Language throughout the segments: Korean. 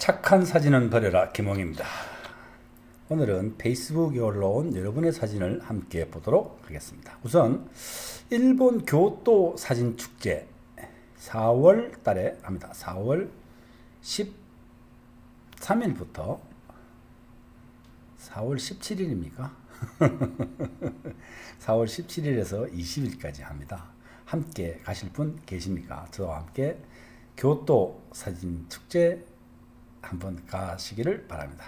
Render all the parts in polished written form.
착한 사진은 버려라 김홍입니다. 오늘은 페이스북에 올라온 여러분의 사진을 함께 보도록 하겠습니다. 우선 일본 교토 사진축제 4월 달에 합니다. 4월 13일부터 4월 17일입니까? 4월 17일에서 20일까지 합니다. 함께 가실 분 계십니까? 저와 함께 교토 사진축제 한번 가시기를 바랍니다.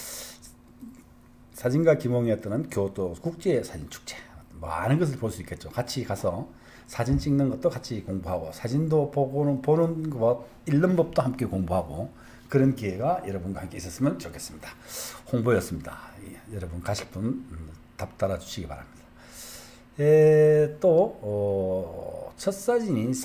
사진가 김홍이 뜨는 교토 국제사진축제, 많은 것을 볼 수 있겠죠. 같이 가서 사진 찍는 것도 같이 공부하고, 사진도 보는 것, 읽는 법도 함께 공부하고, 그런 기회가 여러분과 함께 있었으면 좋겠습니다. 홍보였습니다. 여러분 가실 분 답 달아주시기 바랍니다. 첫 사진이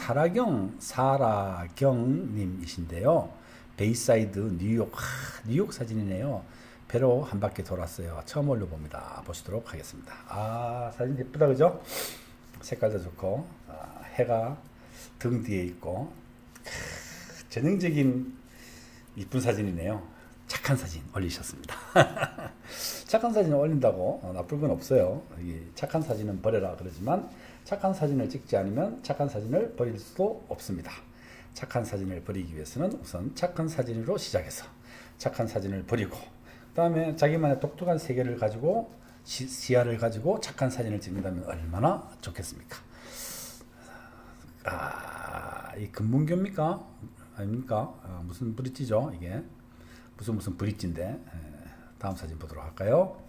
사라경님이신데요. 베이사이드 뉴욕, 뉴욕 사진이네요. 배로 한 바퀴 돌았어요. 처음 올려봅니다. 보시도록 하겠습니다. 사진 예쁘다, 그죠? 색깔도 좋고, 해가 등 뒤에 있고, 전형적인 이쁜 사진이네요. 착한 사진 올리셨습니다. 착한 사진을 올린다고 나쁠 건 없어요. 착한 사진은 버려라 그러지만, 착한 사진을 찍지 않으면 착한 사진을 버릴 수도 없습니다. 착한 사진을 버리기 위해서는 우선 착한 사진으로 시작해서 착한 사진을 버리고, 그 다음에 자기만의 독특한 세계를 가지고 시야를 가지고 착한 사진을 찍는다면 얼마나 좋겠습니까? 이 금문교입니까? 아닙니까? 무슨 브릿지죠 이게? 무슨 브릿지인데. 다음 사진 보도록 할까요?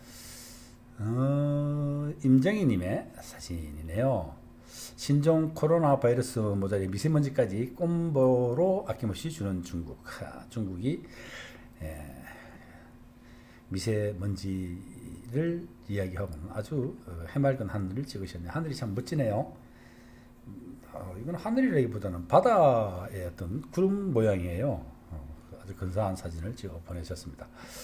임정희님의 사진이네요. 신종 코로나 바이러스 모자에 미세먼지까지 꼼보로 아낌없이 주는 중국. 중국이 미세먼지를 이야기하고 아주 해맑은 하늘을 찍으셨네요. 하늘이 참 멋지네요. 이건 하늘이라기보다는 바다의 어떤 구름 모양이에요. 아주 근사한 사진을 찍어 보내셨습니다.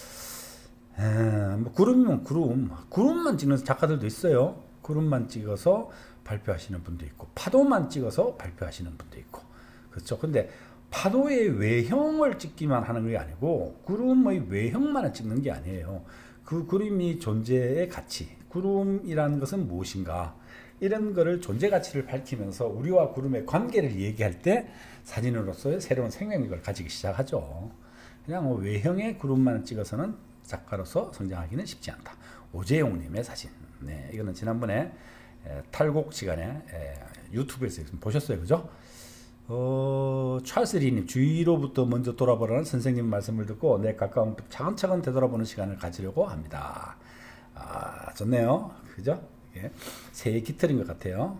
구름이면 구름만 찍는 작가들도 있어요. 구름만 찍어서 발표하시는 분도 있고, 파도만 찍어서 발표하시는 분도 있고, 그렇죠. 근데 파도의 외형을 찍기만 하는 게 아니고, 구름의 외형만을 찍는 게 아니에요. 그 구름이 존재의 가치, 구름이라는 것은 무엇인가, 이런 거를 존재 가치를 밝히면서 우리와 구름의 관계를 얘기할 때 사진으로서의 새로운 생명력을 가지기 시작하죠. 그냥 외형의 구름만 찍어서는 작가로서 성장하기는 쉽지 않다. 오재용님의 사진. 네, 이거는 지난번에 탈곡 시간에 유튜브에서 보셨어요, 그죠? 찰스 리님, 주위로부터 먼저 돌아보라는 선생님 말씀을 듣고 내 가까운 차근차근 되돌아보는 시간을 가지려고 합니다. 좋네요, 그죠? 예. 새의 깃털인 것 같아요.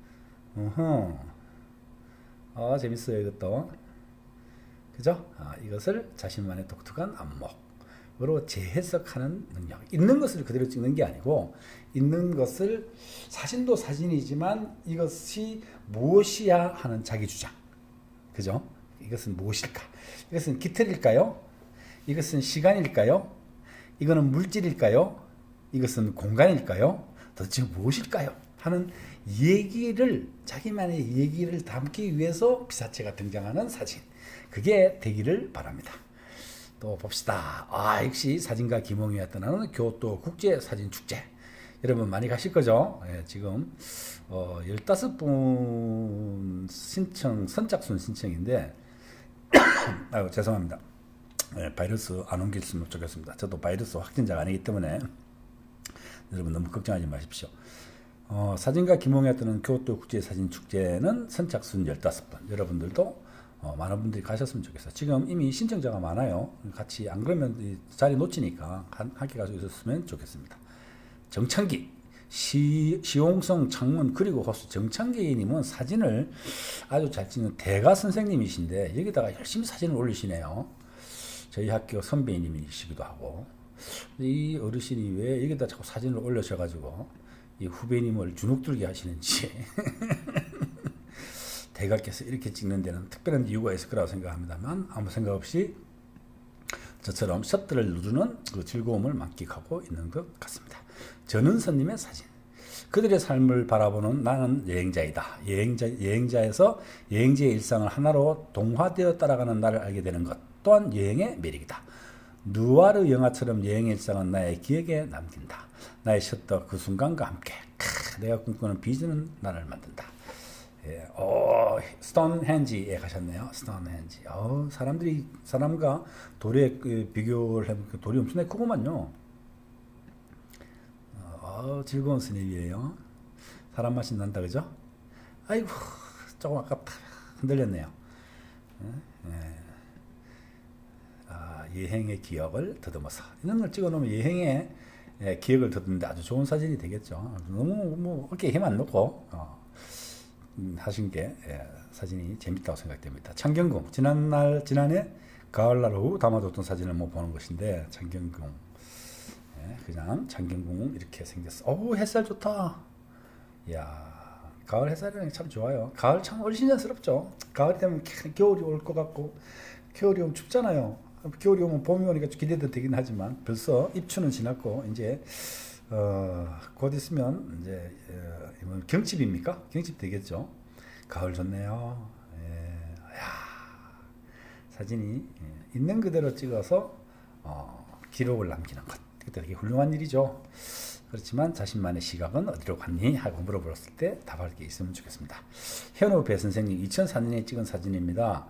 재밌어요, 이것도. 그죠? 이것을 자신만의 독특한 안목으로 재해석하는 능력. 있는 것을 그대로 찍는 게 아니고, 있는 것을, 사진도 사진이지만 이것이 무엇이야 하는 자기 주장. 그죠? 이것은 무엇일까? 이것은 깃털일까요? 이것은 시간일까요? 이거는 물질일까요? 이것은 공간일까요? 도대체 무엇일까요? 하는 얘기를, 자기만의 얘기를 담기 위해서 피사체가 등장하는 사진. 그게 되기를 바랍니다. 또 봅시다. 역시 사진가 김홍이가 떠나는 교토 국제사진축제. 여러분 많이 가실 거죠? 지금 15분 선착순 신청인데 죄송합니다. 바이러스 안 옮겼으면 좋겠습니다. 저도 바이러스 확진자가 아니기 때문에 여러분 너무 걱정하지 마십시오. 사진가 김홍이가 뜨는 교토 국제사진축제는 선착순 15분. 여러분들도 많은 분들이 가셨으면 좋겠어요. 지금 이미 신청자가 많아요. 같이, 안 그러면 자리 놓치니까 함께 가서 있었으면 좋겠습니다. 정창기, 시용성 창문 그리고 호수. 정창기님은 사진을 아주 잘 찍는 대가 선생님이신데 여기다가 열심히 사진을 올리시네요. 저희 학교 선배님이시기도 하고, 이 어르신이 왜 여기다 자꾸 사진을 올려셔가지고 이 후배님을 주눅들게 하시는지 대가께서 이렇게 찍는 데는 특별한 이유가 있을 거라고 생각합니다만, 아무 생각 없이 저처럼 셔터를 누르는 그 즐거움을 만끽하고 있는 것 같습니다. 전은선님의 사진. 그들의 삶을 바라보는 나는 여행자이다. 여행자에서 여행지의 일상을 하나로 동화되어 따라가는 나를 알게 되는 것 또한 여행의 매력이다. 누아르 영화처럼 여행의 일상은 나의 기억에 남긴다. 나의 쉬었던 그 순간과 함께 내가 꿈꾸는 비전은 나를 만든다. 예, 스톤헨지에 가셨네요. 스톤헨지. 사람들이 사람과 돌에 비교를 해보니까 돌이 엄청나게 크구만요. 즐거운 스냅이에요. 사람 맛이 난다, 그죠? 아이고, 조금 아깝다. 흔들렸네요. 여행의 기억을 더듬어서. 이런 걸 찍어 놓으면 여행의 기억을 더듬는데 아주 좋은 사진이 되겠죠. 너무 어깨에 힘 안 넣고, 하신 게 사진이 재밌다고 생각됩니다. 창경궁. 지난해 가을날 오후 담아뒀던 사진을 보는 것인데, 창경궁. 그냥 창경궁 이렇게 생겼어. 햇살 좋다. 이야, 가을 햇살이라는 게 참 좋아요. 가을 참 얼씬한스럽죠. 가을이 되면 겨울이 올 것 같고, 겨울이 오면 춥잖아요. 겨울이 오면 봄이 오니까 기대도 되긴 하지만 벌써 입추는 지났고 이제 곧 있으면 이제 경칩입니까? 경칩 되겠죠. 가을 좋네요. 사진이 있는 그대로 찍어서 기록을 남기는 것. 그때 되게 훌륭한 일이죠. 그렇지만 자신만의 시각은 어디로 갔니? 하고 물어봤을 때 답할 게 있으면 좋겠습니다. 현우 배 선생님 2004년에 찍은 사진입니다.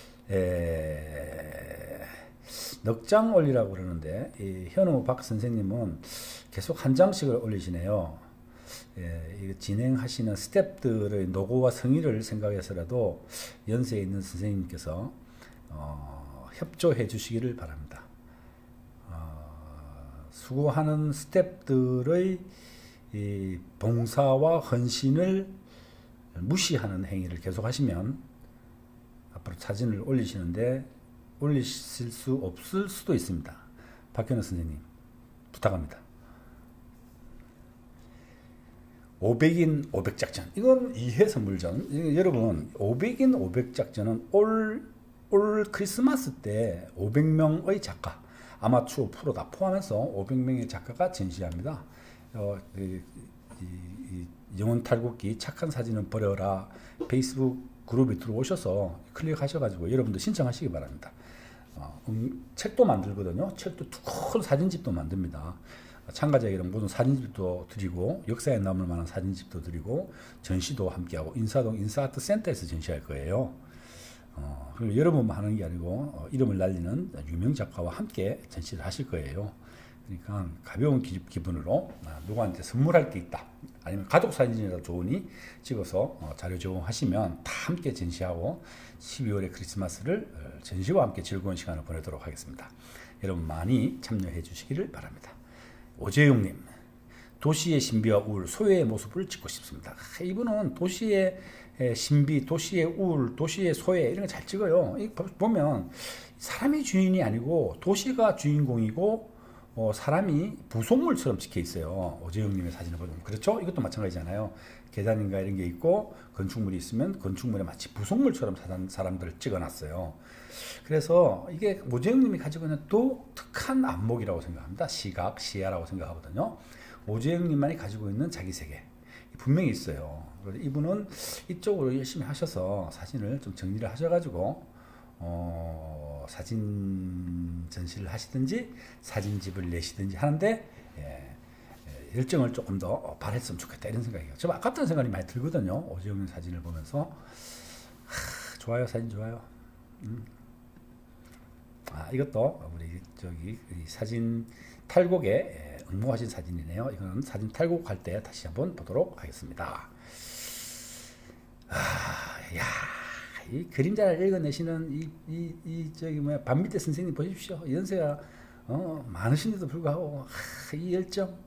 넉장 올리라고 그러는데 이 현우 박 선생님은 계속 한 장씩을 올리시네요. 진행하시는 스텝들의 노고와 성의를 생각해서라도 연세에 있는 선생님께서 협조해 주시기를 바랍니다. 수고하는 스텝들의 이 봉사와 헌신을 무시하는 행위를 계속 하시면 앞으로 사진을 올리시는데 올리실 수 없을 수도 있습니다. 박현우 선생님 부탁합니다. 500인 500작전 이건 이해 선물전. 여러분 500인 500작전은 올 크리스마스 때 500명의 작가 아마추어 프로 다 포함해서 500명의 작가가 전시합니다. 영혼 탈곡기 착한 사진은 버려라 페이스북 그룹에 들어오셔서 클릭하셔가지고 여러분도 신청하시기 바랍니다. 책도 만들거든요. 책도 큰 사진집도 만듭니다. 참가자에게는 모든 사진집도 드리고 역사에 남을 만한 사진집도 드리고 전시도 함께하고 인사동 인사아트 센터에서 전시할 거예요. 그리고 여러분만 하는 게 아니고 이름을 날리는 유명 작가와 함께 전시를 하실 거예요. 그러니까 가벼운 기분으로 누구한테 선물할 게 있다 아니면 가족 사진이라도 좋으니 찍어서 자료 제공하시면 다 함께 전시하고 12월의 크리스마스를 전시와 함께 즐거운 시간을 보내도록 하겠습니다. 여러분 많이 참여해 주시기를 바랍니다. 오재용님, 도시의 신비와 우울, 소외의 모습을 찍고 싶습니다. 이분은 도시의 신비, 도시의 우울, 도시의 소외 이런 거 잘 찍어요. 보면 사람이 주인이 아니고 도시가 주인공이고 사람이 부속물처럼 찍혀 있어요. 오재영님의 사진을 보면 그렇죠? 이것도 마찬가지잖아요. 계단인가 이런 게 있고 건축물이 있으면 건축물에 마치 부속물처럼 사람들을 찍어놨어요. 그래서 이게 오재영님이 가지고 있는 독특한 안목이라고 생각합니다. 시각, 시야라고 생각하거든요. 오재영님만이 가지고 있는 자기 세계 분명히 있어요. 이분은 이쪽으로 열심히 하셔서 사진을 좀 정리를 하셔가지고 사진 전시를 하시든지 사진집을 내시든지 하는데 열정을 조금 더 발했으면 좋겠다 이런 생각이에요. 저 아깝다는 생각이 많이 들거든요. 오재영 사진을 보면서 좋아요, 사진 좋아요. 이것도 우리 저기 사진 탈곡에 응모하신 사진이네요. 이거는 사진 탈곡할 때 다시 한번 보도록 하겠습니다. 이 그림자를 읽어내시는 저기 반밑대 선생님 보십시오. 연세가 많으신데도 불구하고 이 열정,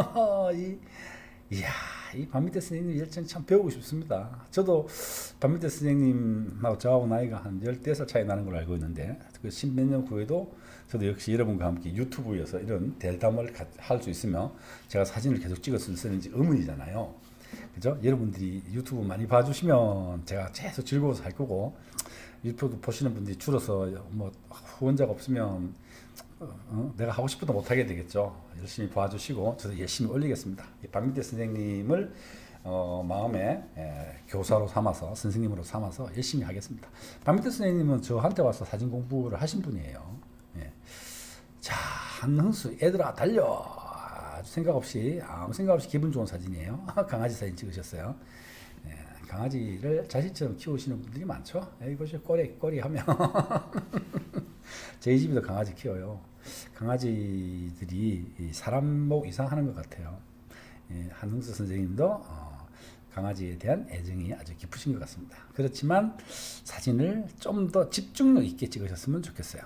이 반밑대 선생님 열정 참 배우고 싶습니다. 저도 반밑대 선생님하고 저하고 나이가 한 14살 차이 나는 걸로 알고 있는데 그 10몇 년 후에도 저도 역시 여러분과 함께 유튜브에서 이런 대담을 할 수 있으면 제가 사진을 계속 찍었을 쓰는지 의문이잖아요. 그죠? 여러분들이 유튜브 많이 봐주시면 제가 계속 즐거워서 할 거고 유튜브 보시는 분들이 줄어서 후원자가 없으면 내가 하고 싶어도 못하게 되겠죠. 열심히 봐주시고 저도 열심히 올리겠습니다. 박민태 선생님을 마음에 교사로 삼아서 선생님으로 삼아서 열심히 하겠습니다. 박민태 선생님은 저한테 와서 사진 공부를 하신 분이에요. 예. 자, 한흥수 애들아 달려. 아주 생각 없이 아무 생각 없이 기분 좋은 사진이에요. 강아지 사진 찍으셨어요. 예, 강아지를 자식처럼 키우시는 분들이 많죠. 이것이 꼬리 하면 저희 집에도 강아지 키워요. 강아지들이 사람 목 이상 하는 것 같아요. 예, 한흥수 선생님도 강아지에 대한 애정이 아주 깊으신 것 같습니다. 그렇지만 사진을 좀 더 집중력 있게 찍으셨으면 좋겠어요.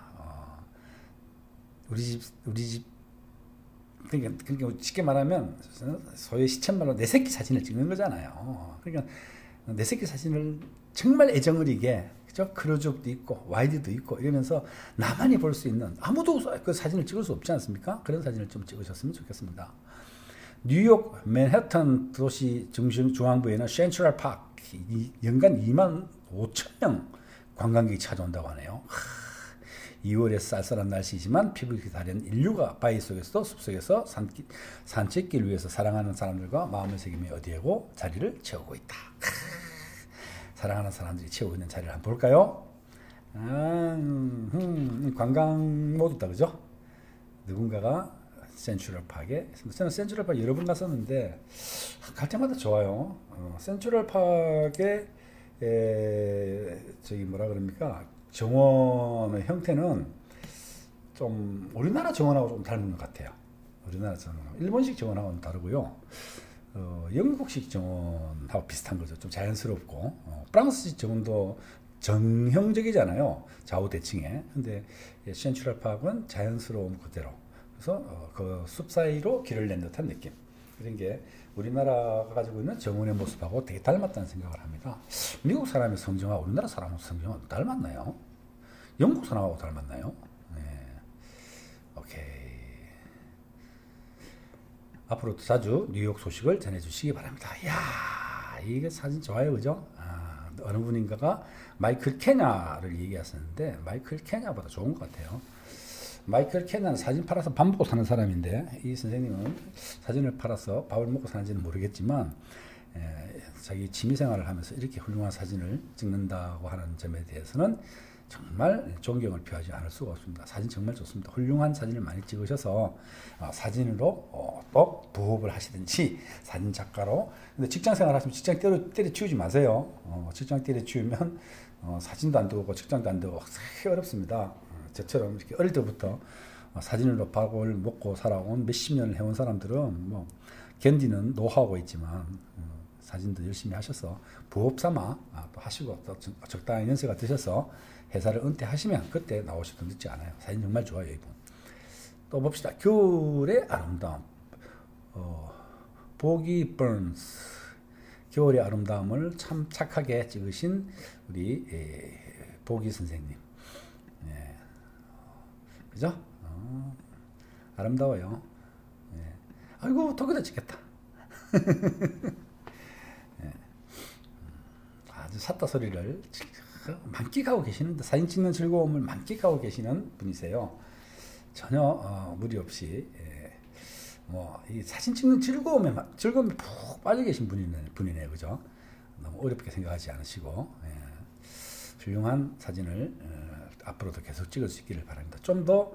우리 집 그러니까 쉽게 말하면 소위 시쳇말로 내 새끼 사진을 찍는 거잖아요. 그러니까 내 새끼 사진을 정말 애정 어리게, 그죠? 크로즈업도 있고 와이드도 있고 이러면서 나만이 볼 수 있는, 아무도 그 사진을 찍을 수 없지 않습니까? 그런 사진을 좀 찍으셨으면 좋겠습니다. 뉴욕 맨해튼 도시 중앙부에는 센트럴 파크 연간 2만 5천 명 관광객이 찾아온다고 하네요. 2월에 쌀쌀한 날씨지만 피부가 다른 인류가 바위 속에서도 숲속에서 산책길 위에서 사랑하는 사람들과 마음을 새기며 어디에고 자리를 채우고 있다. 사랑하는 사람들이 채우고 있는 자리를 한번 볼까요? 관광 모드다, 그죠? 누군가가 센트럴파크에, 저는 센트럴파크 여러 번 갔었는데 갈 때마다 좋아요. 센트럴파크에 저기 뭐라 그럽니까? 정원의 형태는 좀 우리나라 정원하고 좀 닮은 것 같아요. 우리나라 정원하고 일본식 정원하고는 다르고요. 영국식 정원하고 비슷한 거죠. 좀 자연스럽고 프랑스식 정원도 정형적이잖아요. 좌우 대칭에. 근데 센트럴 파크는 자연스러운 그대로. 그래서 그 숲 사이로 길을 낸 듯한 느낌. 그런 게 우리나라가 가지고 있는 정원의 모습하고 되게 닮았다는 생각을 합니다. 미국 사람의 성정하고 우리나라 사람의 성정하고 닮았나요? 영국 사람하고 닮았나요? 네. 오케이. 앞으로도 자주 뉴욕 소식을 전해주시기 바랍니다. 이야, 이게 사진 좋아요, 그죠? 어느 분인가가 마이클 케냐를 얘기하셨는데 마이클 케냐보다 좋은 것 같아요. 마이클 케냐는 사진 팔아서 밥 먹고 사는 사람인데 이 선생님은 사진을 팔아서 밥을 먹고 사는지는 모르겠지만 자기 취미생활을 하면서 이렇게 훌륭한 사진을 찍는다고 하는 점에 대해서는 정말 존경을 표하지 않을 수가 없습니다. 사진 정말 좋습니다. 훌륭한 사진을 많이 찍으셔서 사진으로 또 부업을 하시든지 사진 작가로. 근데 직장생활 하시면 직장 때려치우지 마세요. 직장 때려치우면 사진도 안 되고 직장도 안 되고 어렵습니다. 저처럼 이렇게 어릴 때부터 사진으로 밥을 먹고 살아온 몇십 년을 해온 사람들은 뭐 견디는 노하우가 있지만 사진도 열심히 하셔서 부업 삼아 또 하시고 또 적당히 연세가 드셔서 회사를 은퇴하시면 그때 나오셔도 늦지 않아요. 사진 정말 좋아요, 이분. 또 봅시다. 겨울의 아름다움. 보기 번스. 겨울의 아름다움을 참 착하게 찍으신 우리 보기 선생님. 그죠? 아름다워요. 아이고, 도쿄도 찍겠다. 아주 삿다 소리를 만끽하고 계시는데, 사진 찍는 즐거움을 만끽하고 계시는 분이세요. 전혀 무리 없이 이 사진 찍는 즐거움이 푹 빠져 계신 분이네요, 그죠? 너무 어렵게 생각하지 않으시고 훌륭한 사진을 앞으로도 계속 찍을 수 있기를 바랍니다. 좀 더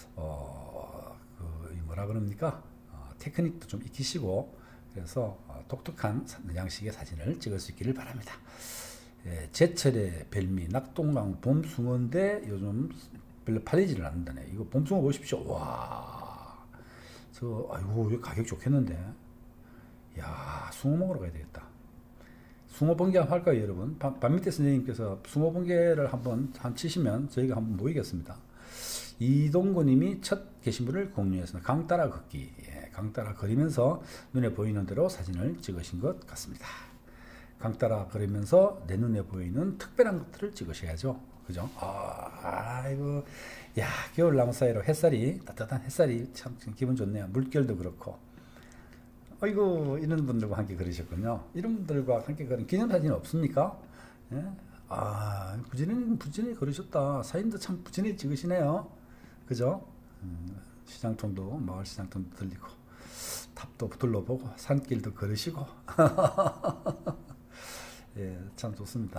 뭐라 그럽니까? 테크닉도 좀 익히시고 그래서 독특한 양식의 사진을 찍을 수 있기를 바랍니다. 제철의 별미 낙동강 봄숭어인데 요즘 별로 팔리지를 않는다네. 이거 봄숭어 보십시오. 와, 아이고 이거 가격 좋겠는데. 야, 숭어 먹으러 가야 되겠다. 숭어 번개 한번 할까요, 여러분? 박민태 선생님께서 숭어 번개를 한번 치시면 저희가 한번 모이겠습니다. 이동구님이 첫 게시물을 공유했습니다. 강 따라 걷기. 강 따라 걸으면서 눈에 보이는 대로 사진을 찍으신 것 같습니다. 강 따라 걸으면서 내 눈에 보이는 특별한 것들을 찍으셔야죠. 그죠? 아이고, 야, 겨울나무 사이로 따뜻한 햇살이 참 기분 좋네요. 물결도 그렇고. 아이고, 이런 분들과 함께 걸으셨군요. 이런 분들과 함께 걸은 기념사진 없습니까? 예? 부지런히 걸으셨다. 사진도 참 부지런히 찍으시네요. 그죠? 시장통도 마을 시장통도 들리고 탑도 둘러보고 산길도 걸으시고 예, 참 좋습니다.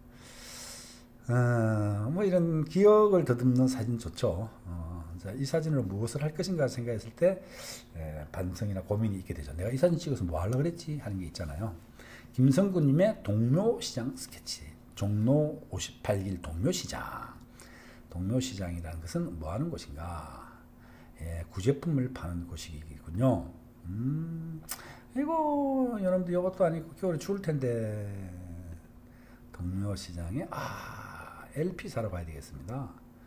뭐 이런 기억을 더듬는 사진 좋죠. 자, 이 사진으로 무엇을 할 것인가 생각했을 때 반성이나 고민이 있게 되죠. 내가 이 사진 찍어서 뭐 하려고 그랬지 하는 게 있잖아요. 김성구님의 동묘시장 스케치. 종로 58길 동묘시장. 동묘시장이라는 것은 뭐 하는 곳인가? 예, 구제품을 파는 곳이군요. 이거 여러분들 이것도 아니고 겨울에 추울 텐데 동묘시장에 LP 사러 가야 되겠습니다.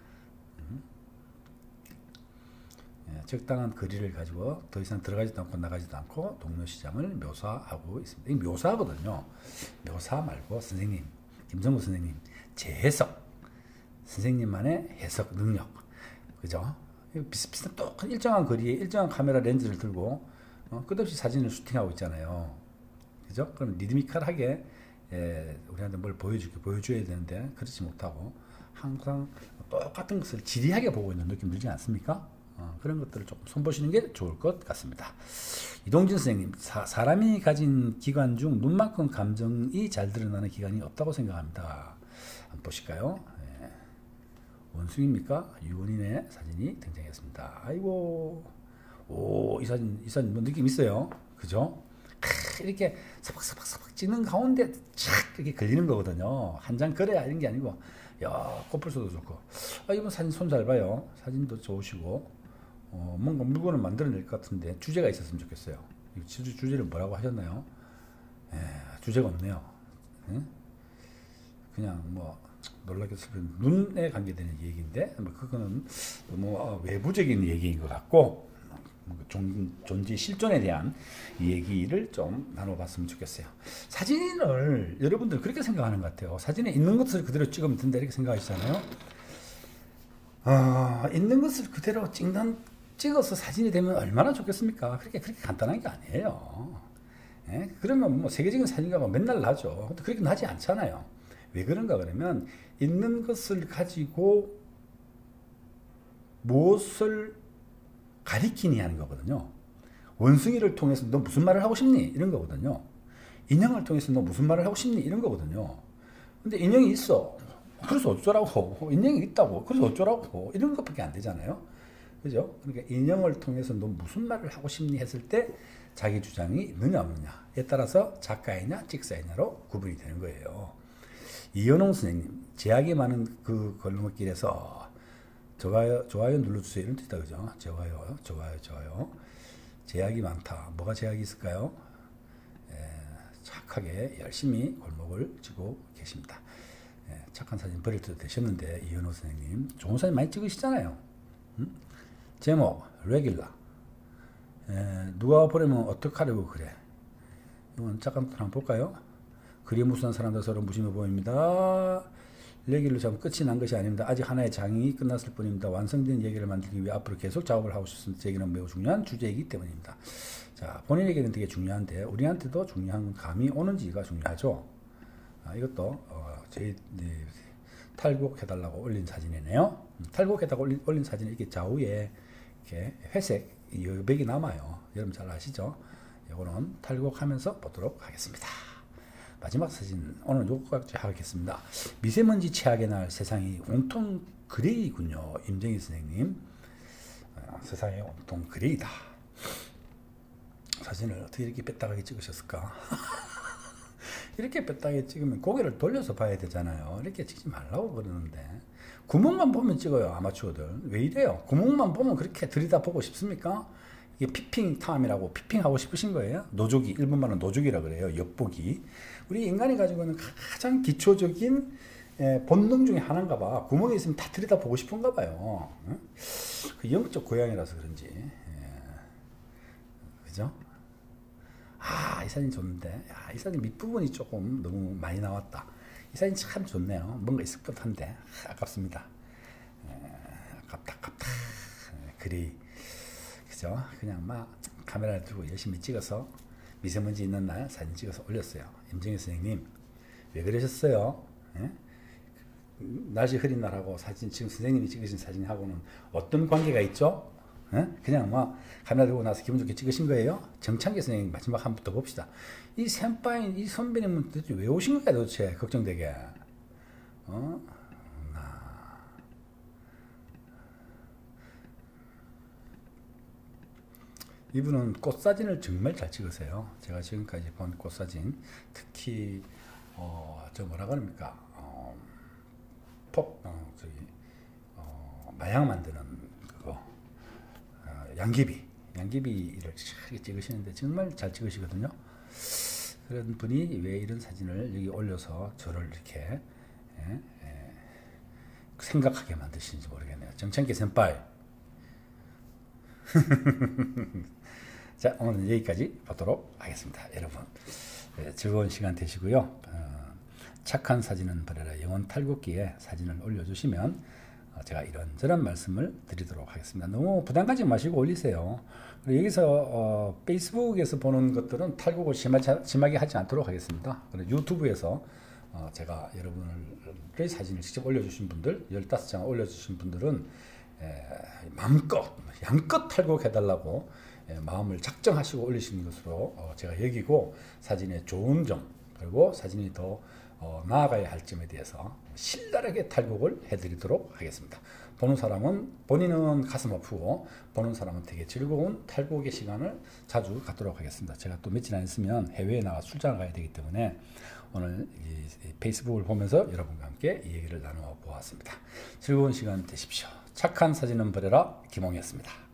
예, 적당한 거리를 가지고 더 이상 들어가지도 않고 나가지도 않고 동묘시장을 묘사하고 있습니다. 이 묘사거든요. 묘사 말고 선생님, 김성구 선생님 재해석, 선생님만의 해석 능력, 그죠? 비슷비슷한 똑같은 일정한 거리에 일정한 카메라 렌즈를 들고 끝없이 사진을 슈팅하고 있잖아요. 그죠? 그럼 리드미컬하게 우리한테 뭘 보여줘야 되는데 그렇지 못하고 항상 똑같은 것을 지리하게 보고 있는 느낌 들지 않습니까? 그런 것들을 조금 손보시는 게 좋을 것 같습니다. 이동진 선생님, 사람이 가진 기관 중 눈만큼 감정이 잘 드러나는 기관이 없다고 생각합니다. 한번 보실까요? 네. 원숭이입니까? 유원인의 사진이 등장했습니다. 아이고, 오, 이 사진 뭐 느낌 있어요? 그죠? 이렇게 서박서박 찍는 가운데 착 이렇게 걸리는 거거든요. 한 장 그래야 이런 게 아니고, 야, 코뿔소도 좋고, 이번 사진 손 잘 봐요. 사진도 좋으시고, 뭔가 물건을 만들어낼 것 같은데 주제가 있었으면 좋겠어요. 주제를 뭐라고 하셨나요? 주제가 없네요. 그냥 뭐 놀랍게 슬픈 눈에 관계되는 얘기인데 뭐 그거는 뭐 외부적인 얘기인 것 같고 존재 실존에 대한 얘기를 좀 나눠봤으면 좋겠어요. 사진을 여러분들 그렇게 생각하는 것 같아요. 사진에 있는 것을 그대로 찍으면 된다 이렇게 생각하시잖아요. 있는 것을 그대로 찍어서 사진이 되면 얼마나 좋겠습니까? 그렇게 간단한 게 아니에요. 예? 그러면 뭐 세계적인 사진가가 맨날 나죠. 근데 그렇게 나지 않잖아요. 왜 그런가 그러면 있는 것을 가지고 무엇을 가리키니 하는 거거든요. 원숭이를 통해서 너 무슨 말을 하고 싶니? 이런 거거든요. 인형을 통해서 너 무슨 말을 하고 싶니? 이런 거거든요. 근데 인형이 있어. 그래서 어쩌라고. 인형이 있다고. 그래서 어쩌라고. 이런 것밖에 안 되잖아요. 그죠? 그러니까 인형을 통해서 너 무슨 말을 하고 싶니 했을 때 자기 주장이 있느냐 없느냐에 따라서 작가이냐 찍사이냐로 구분이 되는 거예요. 이현홍 선생님, 제약이 많은 그 골목길에서 좋아요 눌러주세요. 이런 뜻이다. 그죠? 좋아요. 제약이 많다. 뭐가 제약이 있을까요? 착하게 열심히 골목을 지고 계십니다. 착한 사진 버릴 때도 되셨는데 이현호 선생님 좋은 사진 많이 찍으시잖아요. 제목 레귤라. 누가 보려면 어떡하려고 그래. 이건 잠깐 한번 볼까요? 그리 무수한 사람들 서로 무심해 보입니다. 레귤로 잡으면 끝이 난 것이 아닙니다. 아직 하나의 장이 끝났을 뿐입니다. 완성된 얘기를 만들기 위해 앞으로 계속 작업을 하고 싶습니다. 제기는 매우 중요한 주제이기 때문입니다. 자, 본인에게는 되게 중요한데 우리한테도 중요한 감이 오는지가 중요하죠. 이것도 저희 탈곡해달라고 올린 사진이네요. 탈곡해다가 올린 사진은 이렇게 좌우에 이렇게 회색 여백이 남아요. 여러분 잘 아시죠? 이거는 탈곡하면서 보도록 하겠습니다. 마지막 사진 오늘 요거까지 하겠습니다. 미세먼지 최악의 날 세상이 온통 그레이군요. 임정희 선생님. 세상이 온통 그레이다. 사진을 어떻게 이렇게 뺐다가게 찍으셨을까? 이렇게 뺐다게 찍으면 고개를 돌려서 봐야 되잖아요. 이렇게 찍지 말라고 그러는데 구멍만 보면 찍어요. 아마추어들. 왜 이래요? 구멍만 보면 그렇게 들여다보고 싶습니까? 이게 피핑 타임이라고 피핑하고 싶으신 거예요. 노조기, 일본말은 노조기라 그래요. 엿보기. 우리 인간이 가지고 있는 가장 기초적인 본능 중에 하나인가 봐. 구멍이 있으면 다 들여다보고 싶은가 봐요. 그 영적 고양이라서 그런지. 그죠? 이 사진 좋은데. 이 사진 밑부분이 조금 너무 많이 나왔다. 이 사진 참 좋네요. 뭔가 있을 법한데 아깝습니다. 아깝다. 그리 그죠? 그냥 막 카메라를 들고 열심히 찍어서 미세먼지 있는 날 사진 찍어서 올렸어요. 임정희 선생님 왜 그러셨어요? 날씨 흐린 날하고 사진 지금 선생님이 찍으신 사진하고는 어떤 관계가 있죠? 그냥 뭐 카메라 들고 나서 기분 좋게 찍으신 거예요? 정창기 선생님 마지막 한 번 더 봅시다. 이 센파인 이 선배님은 도대체 왜 오신 거야 도대체 걱정되게. 이분은 꽃사진을 정말 잘 찍으세요. 제가 지금까지 본 꽃사진, 특히 저 뭐라 그럽니까? 마약 만드는 그거, 양귀비를 잘 찍으시는데 정말 잘 찍으시거든요. 그런 분이 왜 이런 사진을 여기 올려서 저를 이렇게 생각하게 만드시는지 모르겠네요. 정창기 senpai. 자, 오늘 여기까지 보도록 하겠습니다. 여러분, 즐거운 시간 되시고요. 착한 사진은 버려라 영혼 탈곡기에 사진을 올려주시면 제가 이런저런 말씀을 드리도록 하겠습니다. 너무 부담 가지 마시고 올리세요. 그리고 여기서 페이스북에서 보는 것들은 탈곡을 심하게 하지 않도록 하겠습니다. 그리고 유튜브에서 제가 여러분의 사진을 직접 올려주신 분들, 15장 올려주신 분들은 양껏 탈곡해달라고 마음을 작정하시고 올리시는 것으로 제가 여기고, 사진의 좋은 점 그리고 사진이 더 나아가야 할 점에 대해서 신랄하게 탈곡을 해드리도록 하겠습니다. 보는 사람은, 본인은 가슴 아프고 보는 사람은 되게 즐거운 탈곡의 시간을 자주 갖도록 하겠습니다. 제가 또 며칠 안 있으면 해외에 나가 출장을 가야 되기 때문에 오늘 이 페이스북을 보면서 여러분과 함께 이 얘기를 나누어 보았습니다. 즐거운 시간 되십시오. 착한 사진은 버려라 김홍이었습니다.